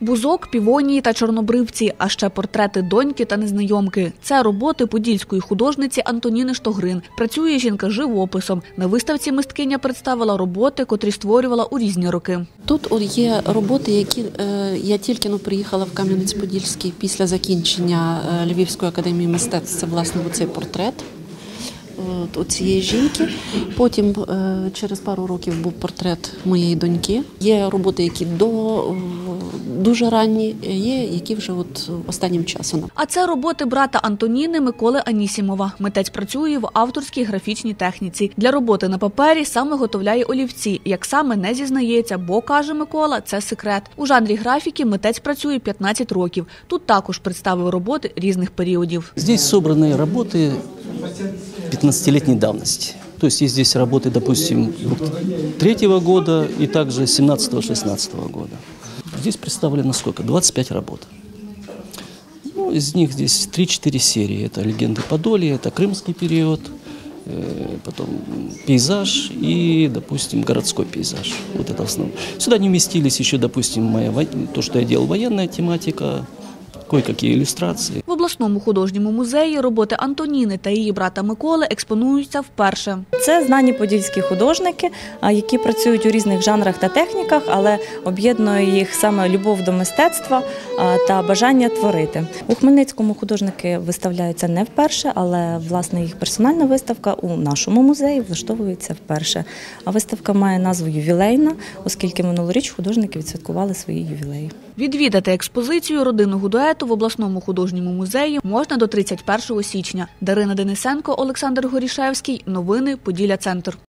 Бузок, півонії та чорнобривці, а ще портрети доньки та незнайомки. Це роботи подільської художниці Антоніни Штогрин. Працює жінка живописом. На виставці мисткиня представила роботи, котрі створювала у різні роки. Тут є роботи, які я тільки приїхала в Кам'янець-Подільський після закінчення Львівської академії мистецтв. Це, власне, цей портрет у цієї жінки. Потім через пару років був портрет моєї доньки. Є роботи, які дуже ранні, є, які вже останнім часом. А це роботи брата Антоніни Миколи Анісімова. Митець працює в авторській графічній техніці. Для роботи на папері сам виготовляє олівці. Як саме, не зізнається, бо, каже Микола, це секрет. У жанрі графіки митець працює 15 років. Тут також представив роботи різних періодів. Здесь собраны работы 15-летней давности. То есть здесь работы, допустим, 2003 года и также 17-16 года. Здесь представлено сколько? 25 работ. Из них здесь 3-4 серии. Это «Легенды Подолья», это крымский период, потом пейзаж и, допустим, городской пейзаж. Вот это в основном. Сюда не вместились еще, допустим, то, что я делал, военная тематика, кое-які ілюстрації. В обласному художньому музеї роботи Антоніни та її брата Миколи експонуються вперше. Це знані подільські художники, які працюють у різних жанрах та техніках, але об'єднує їх саме любов до мистецтва та бажання творити. У Хмельницькому художники виставляються не вперше, але, власне, їх персональна виставка у нашому музеї влаштовується вперше. А виставка має назву «Ювілейна», оскільки минулоріч художники відсвяткували свої ювілеї. Відвідати експозицію родинного дуету в обласному художньому музеї можна до 31 січня. Дарина Денисенко, Олександр Горішевський. Новини Поділля Центр.